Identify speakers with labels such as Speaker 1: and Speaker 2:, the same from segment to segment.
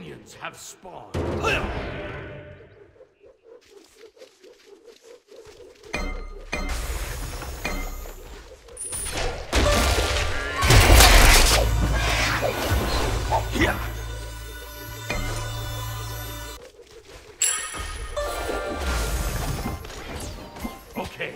Speaker 1: minions have spawned. Okay.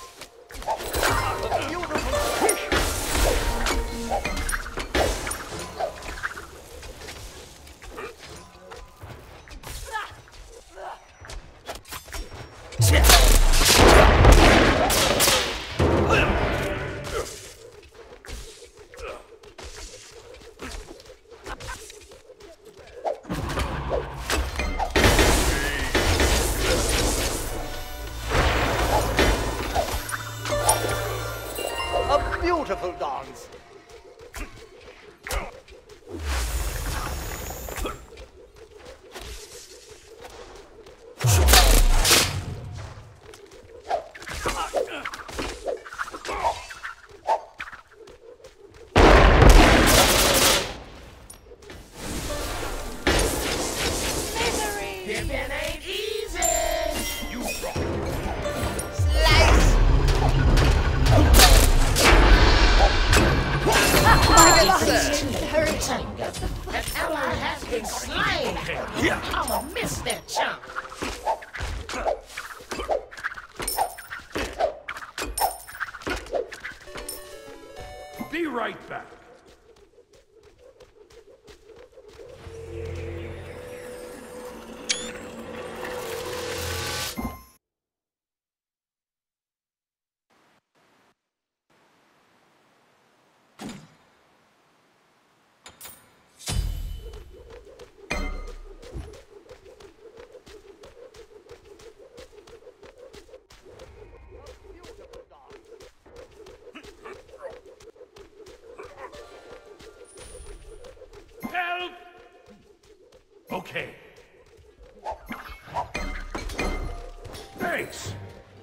Speaker 2: Beautiful dance.
Speaker 3: An ally has been slain. I'ma miss that chunk.
Speaker 1: Be right back. Help! Okay. Thanks.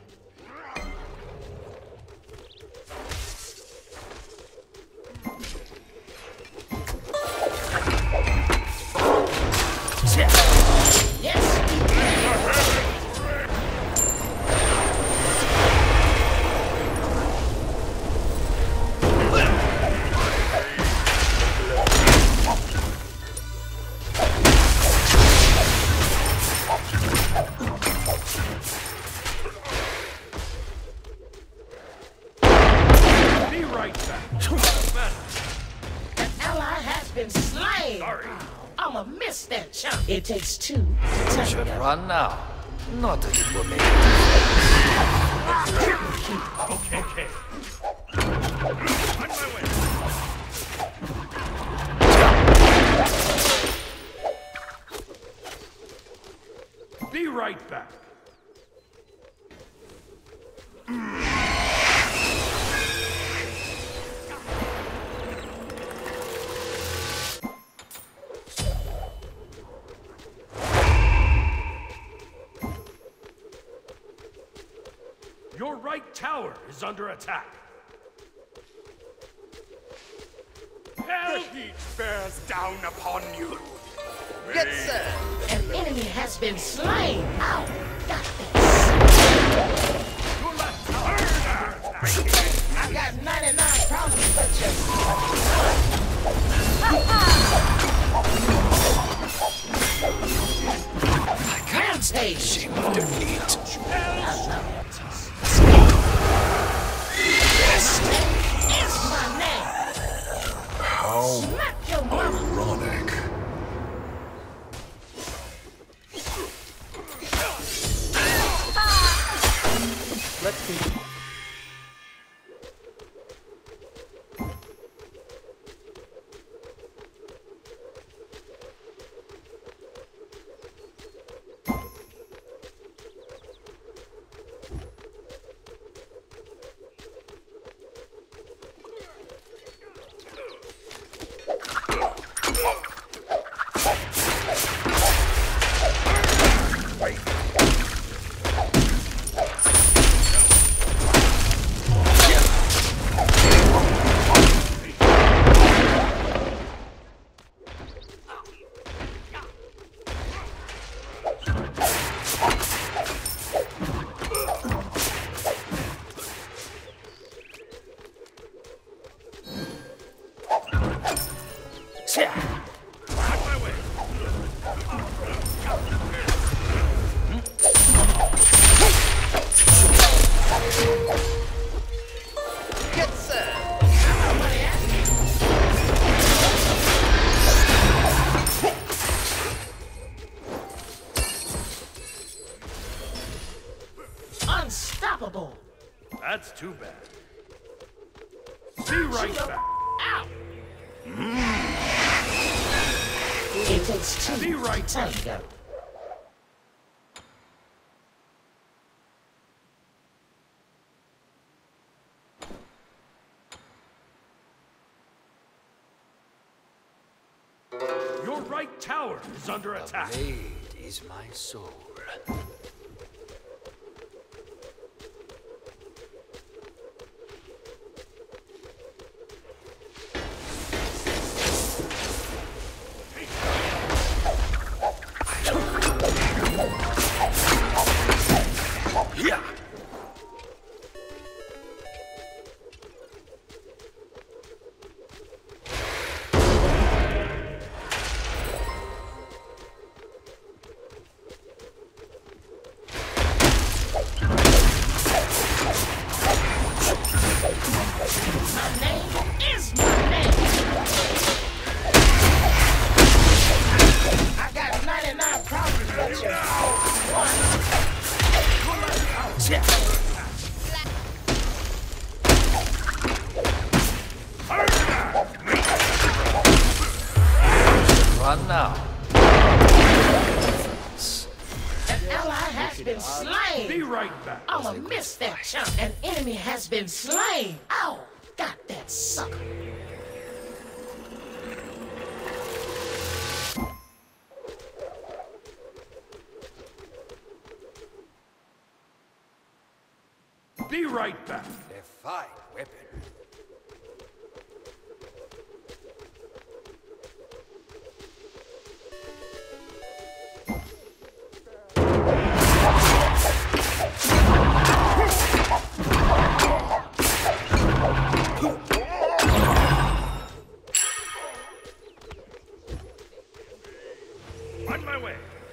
Speaker 3: I'ma miss that chunk. It takes two to
Speaker 4: You should run now. Not that it will make it.
Speaker 1: Okay. On my way. Be right back. Your right tower is under attack. Help!
Speaker 5: The heat bears down upon you.
Speaker 2: Yes, sir.
Speaker 3: An enemy has been slain. Ow, got this.
Speaker 1: Your left tower is under attack.
Speaker 3: I got 99 problems, but you. Rampage.
Speaker 4: Shame of defeat.
Speaker 3: It's my name.
Speaker 4: How
Speaker 3: Smack your mama.
Speaker 4: ironic.
Speaker 2: Let's see.
Speaker 1: That's too bad. Be right back.
Speaker 3: Ow! It takes two
Speaker 1: Be right
Speaker 3: to
Speaker 1: back.
Speaker 3: tango.
Speaker 1: Your right tower is under attack.
Speaker 4: Blade is my soul. Yeah.
Speaker 3: My name is my name. I got 99 problems, but you one.
Speaker 4: Run now.
Speaker 3: An ally has been slain.
Speaker 1: Be right back.
Speaker 3: I'ma miss that chunk. An enemy has been slain. Ow! Got that sucker.
Speaker 1: Be right back.
Speaker 5: A fine weapon.
Speaker 1: On my way.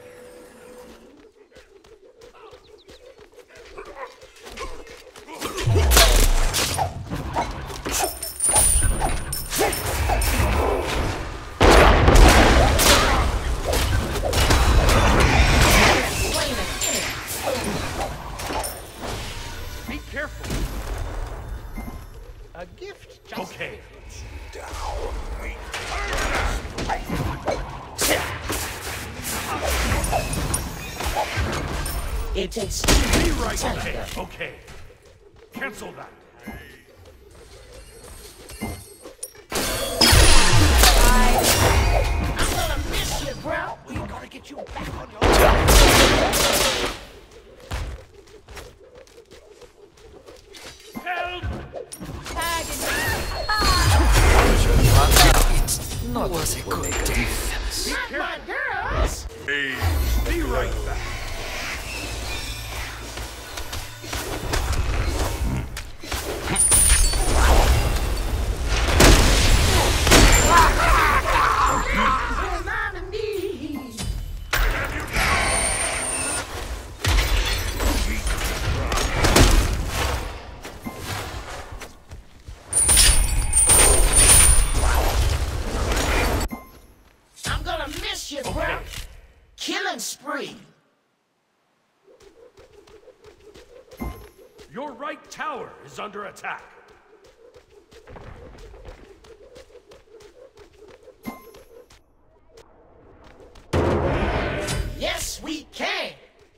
Speaker 3: Slain an enemy.
Speaker 1: Be careful.
Speaker 2: A gift just
Speaker 1: Okay.
Speaker 3: It takes two
Speaker 1: Be
Speaker 3: to
Speaker 1: right
Speaker 3: tango.
Speaker 1: back. Okay. Cancel that.
Speaker 3: I'm gonna miss you, bro.
Speaker 2: We gotta get you back on your
Speaker 1: Help!
Speaker 4: It's not a good defense.
Speaker 3: Not my girls.
Speaker 1: Be right back.
Speaker 3: Remind me. I'm gonna miss you, bro.
Speaker 1: Okay.
Speaker 3: Killing spree.
Speaker 1: Your right tower is under attack.
Speaker 3: Yes, we can.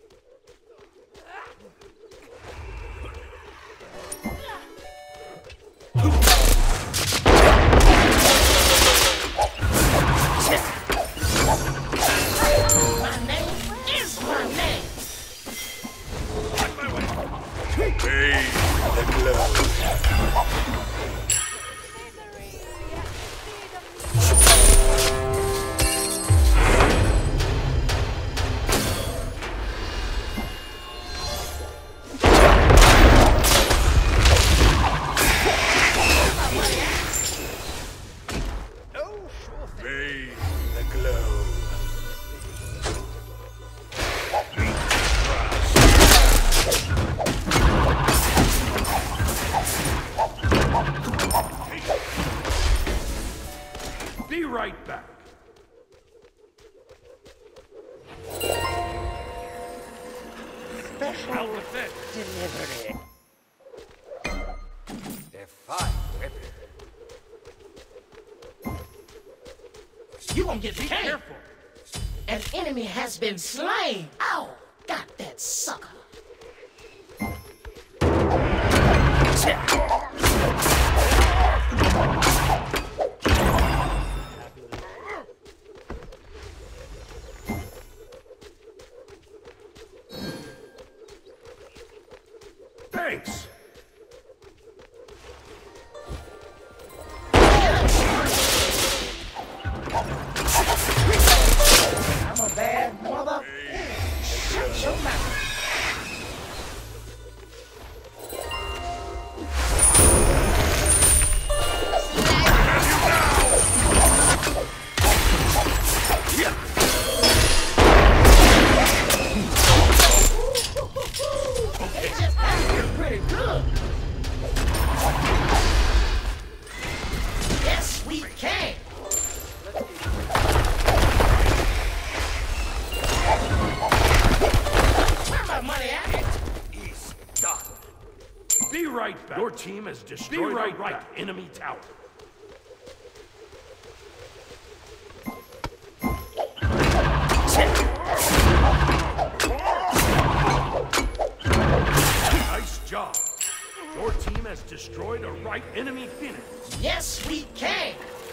Speaker 3: My name is my name.
Speaker 1: On my way.
Speaker 5: The glow.
Speaker 2: Oh, sure thing.
Speaker 5: The glow.
Speaker 1: Be right back.
Speaker 2: Special
Speaker 1: I'll defend.
Speaker 2: delivery.
Speaker 3: won't get the cane.
Speaker 1: Careful.
Speaker 3: An enemy has been slain. Ow! Got that sucker.
Speaker 1: Thanks.
Speaker 3: I'm a bad mother. Shut your mouth. It just happened pretty good. Yes, we can. Where my money at?
Speaker 1: He's done. Be right back. Your team has destroyed right enemy tower. Nice job. Your team has destroyed a right enemy Phoenix.
Speaker 3: Yes, we can.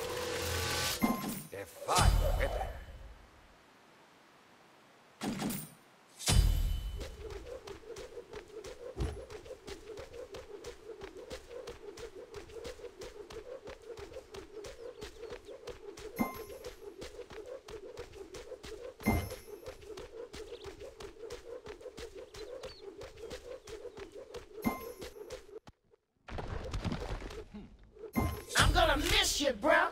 Speaker 5: A fine weapon.
Speaker 3: I'm gonna miss you, bro.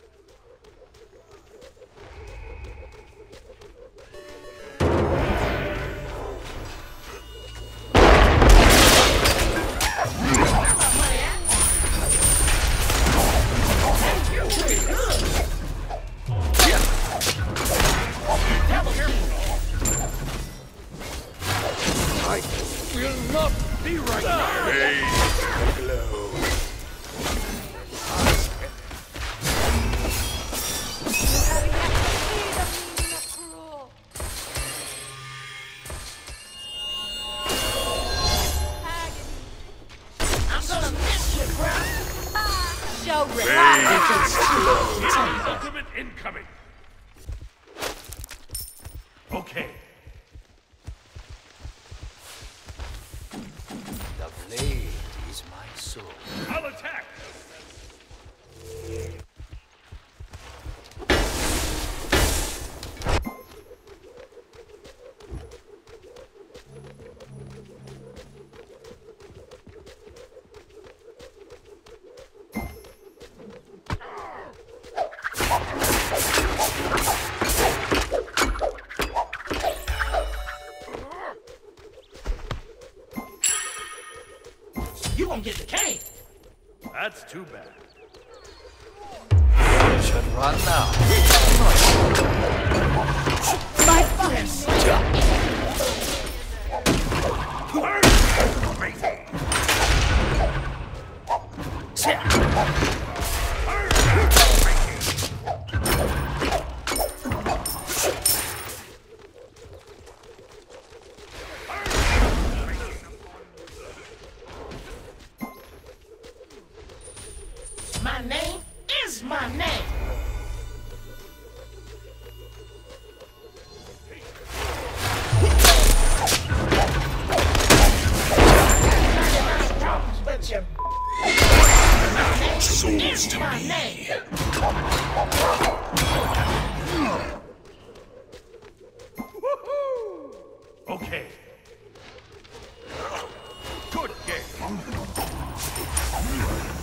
Speaker 5: I
Speaker 1: Will not be right now.
Speaker 5: bathe the glow.
Speaker 3: I'm gonna miss you, bro.
Speaker 6: Show
Speaker 1: Ultimate incoming. Okay.
Speaker 4: The blade is my soul.
Speaker 1: I'll attack.
Speaker 3: You won't get the cane.
Speaker 1: That's too bad.
Speaker 4: Should run now.
Speaker 3: My fucking My name is my name. But you. Souls to my name.
Speaker 1: Okay. Good game.